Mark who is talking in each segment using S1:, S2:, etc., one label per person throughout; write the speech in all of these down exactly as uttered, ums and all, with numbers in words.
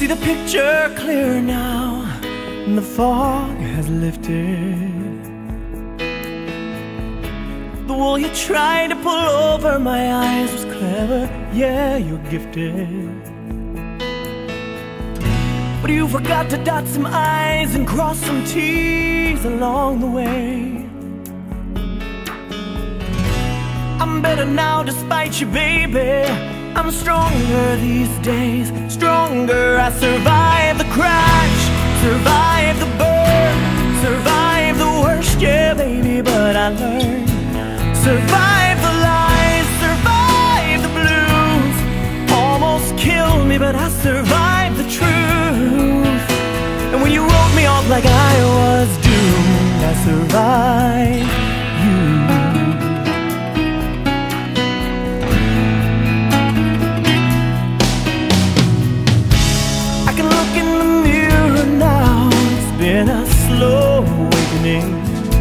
S1: the picture clearer now, and the fog has lifted. The wool you tried to pull over my eyes was clever, yeah, you're gifted. But you forgot to dot some I's and cross some T's along the way. I'm better now despite you, baby. I'm stronger these days, stronger. I survived the crash, survived the burn, survived the worst, yeah, baby, but I learned. Survived the lies, survived the blues. Almost killed me, but I survived the truth. And when you wrote me off like I was doomed, I survived you. I can look in the mirror now. It's been a slow awakening,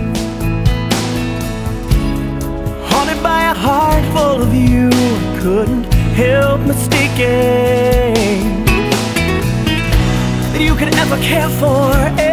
S1: haunted by a heart full of you. I couldn't help mistaking that you could ever care for